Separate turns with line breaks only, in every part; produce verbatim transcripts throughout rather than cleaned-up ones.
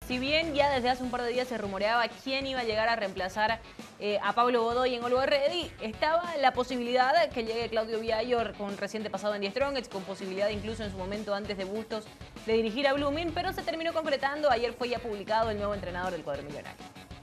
Si bien ya desde hace un par de días se rumoreaba quién iba a llegar a reemplazar eh, a Pablo Godoy en Always Ready, estaba la posibilidad de que llegue Claudio Viallo con reciente pasado en Die Strongest, con posibilidad incluso en su momento antes de Bustos de dirigir a Blooming, pero se terminó concretando. Ayer fue ya publicado el nuevo entrenador del cuadro millonario.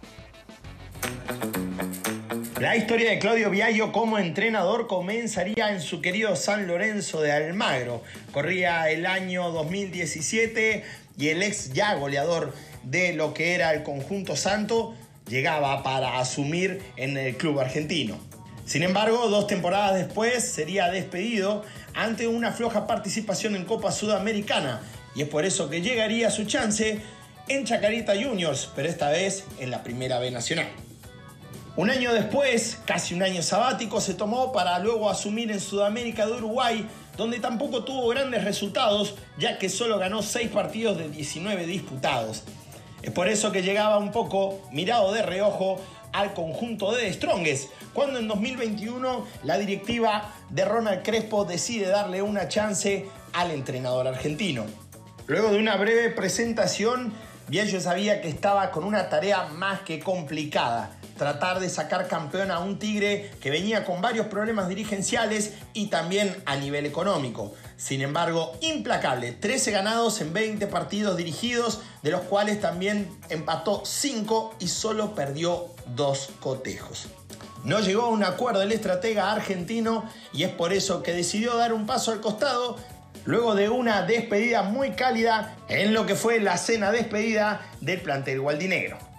La historia de Claudio Viallo como entrenador comenzaría en su querido San Lorenzo de Almagro. Corría el año dos mil diecisiete y el ex ya goleador de lo que era el conjunto santo llegaba para asumir en el club argentino. Sin embargo, dos temporadas después sería despedido ante una floja participación en Copa Sudamericana, y es por eso que llegaría su chance en Chacarita Juniors, pero esta vez en la Primera B Nacional. Un año después, casi un año sabático, se tomó para luego asumir en Sudamérica de Uruguay, donde tampoco tuvo grandes resultados, ya que solo ganó seis partidos de diecinueve disputados. Es por eso que llegaba un poco mirado de reojo al conjunto de Die Strongest, cuando en dos mil veintiuno la directiva de Ronald Crespo decide darle una chance al entrenador argentino. Luego de una breve presentación, Viallo sabía que estaba con una tarea más que complicada: tratar de sacar campeón a un Tigre que venía con varios problemas dirigenciales y también a nivel económico. Sin embargo, implacable, trece ganados en veinte partidos dirigidos, de los cuales también empató cinco y solo perdió dos cotejos. No llegó a un acuerdo el estratega argentino y es por eso que decidió dar un paso al costado, luego de una despedida muy cálida en lo que fue la cena despedida del plantel gualdinegro.